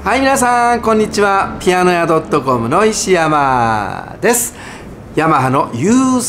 はい、皆さんこんにちは。ピアノ屋 .com の石山です。ヤマハの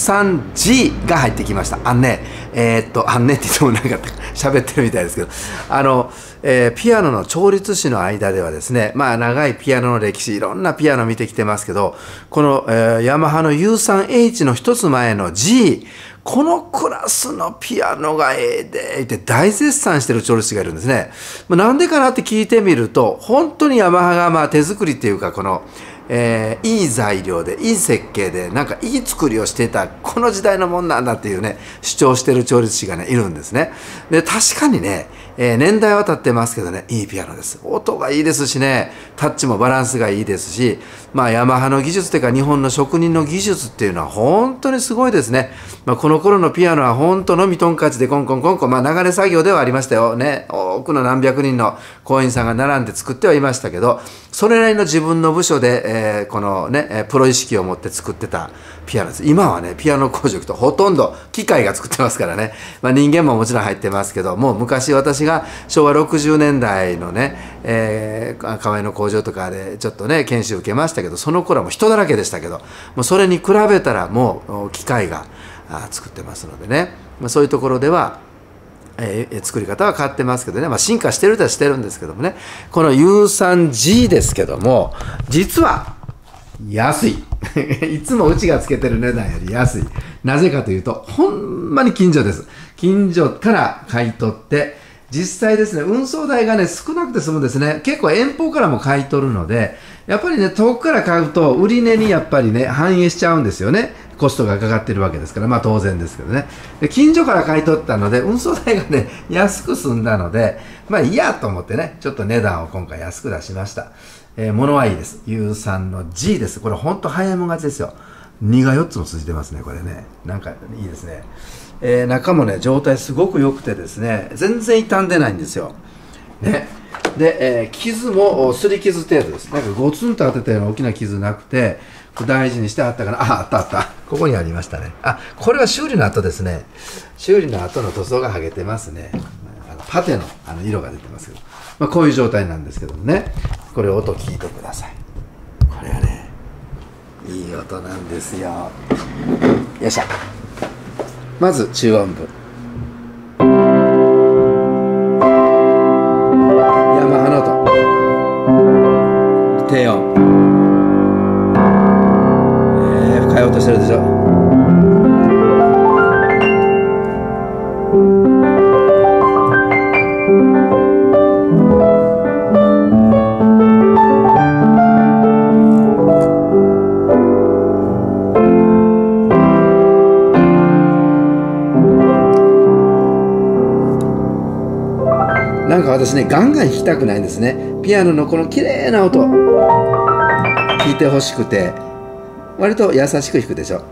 U3G が入ってきました。あんねって言ってもなんか喋ってるみたいですけど、ピアノの調律師の間ではですね、長いピアノの歴史、いろんなピアノ見てきてますけど、この、ヤマハの U3H の一つ前の G、このクラスのピアノがええでって大絶賛してる調律師がいるんですね。なんでかなって聞いてみると、本当にヤマハが手作りっていうか、このいい材料でいい設計でなんかいい作りをしていたこの時代のもんなんだっていうね主張してる調律師がねいるんですね。で確かにね、年代は経ってますけどねいいピアノです。音がいいですしね、タッチもバランスがいいですし、ヤマハの技術というか日本の職人の技術っていうのは本当にすごいですね。この頃のピアノは本当のみトンカチでコンコンコンコン、流れ作業ではありましたよね。多くの何百人の工員さんが並んで作ってはいましたけど、それなりの自分の部署で、このねプロ意識を持って作ってたピアノです。今はねピアノ工場とほとんど機械が作ってますからね、人間ももちろん入ってますけども、昔私が昭和60年代のね、河合の工場とかでちょっとね研修受けましたけど、その頃はもう人だらけでしたけど、もうそれに比べたらもう機械が作ってますのでね、そういうところでは作り方は変わってますけどね、進化してるとはしてるんですけどもね、この U3G ですけども実は安いいつもうちがつけてる値段より安い。なぜかというとほんまに近所です。近所から買い取って、実際ですね運送代がね少なくて済むんですね。結構遠方からも買い取るので、やっぱりね遠くから買うと売り値にやっぱりね反映しちゃうんですよね。コストがかかってるわけですから、当然ですけどね。で近所から買い取ったので運送代がね安く済んだので、いいやと思ってねちょっと値段を今回安く出しました。物はいいです。 U3 の G です。これほんと早いもん勝ちですよ。2が4つも続いてますね。これねなんかいいですね。中もね状態すごく良くてですね、全然傷んでないんですよね。で、傷もすり傷程度です。なんかゴツンと当てたような大きな傷なくて、大事にしてあったかな。あった。ここにありましたね。これは修理の後ですね。修理の後の塗装が剥げてますね。パテの色が出てますけど、こういう状態なんですけどもね。これ音聞いてください。これはねいい音なんですよ。よいしょ。まず中音部、ヤマハの音、低音、深い音してるでしょ。なんか私ねガンガン弾きたくないんですね。ピアノのこの綺麗な音聞いてほしくて、割と優しく弾くでしょ。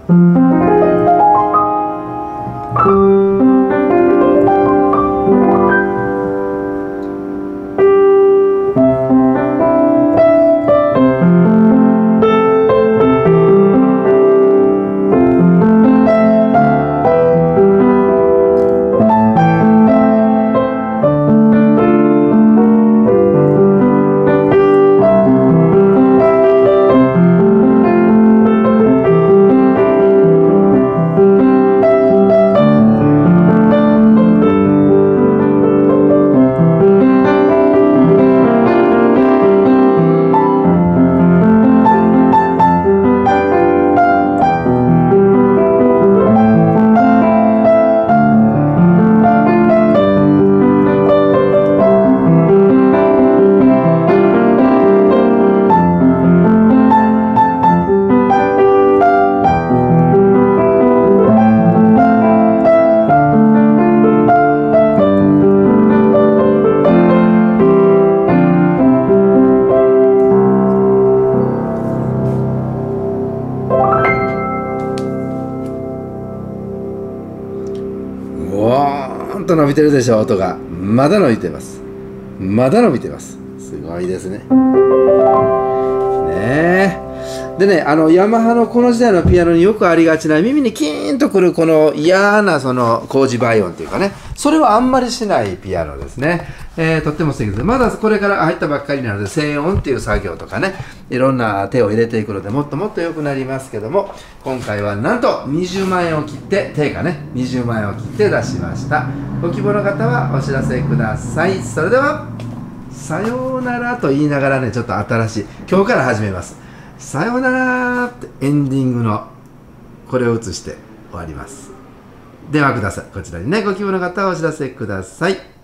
と伸びてるでしょ。音がまだ伸びてます。まだ伸びてます。すごいですね。でね、ヤマハのこの時代のピアノによくありがちな耳にキーンとくるこの嫌なその工事倍音っていうかね、それはあんまりしないピアノですね。 とっても素敵です。まだこれから入ったばっかりなので、静音っていう作業とかね、いろんな手を入れていくので、もっともっと良くなりますけども、今回はなんと20万円を切って、定価ね、20万円を切って出しました。ご希望の方はお知らせください。それでは、さようならと言いながらね、ちょっと新しい、今日から始めます。さようならってエンディングのこれを映して終わります。電話ください。こちらにね、ご希望の方はお知らせください。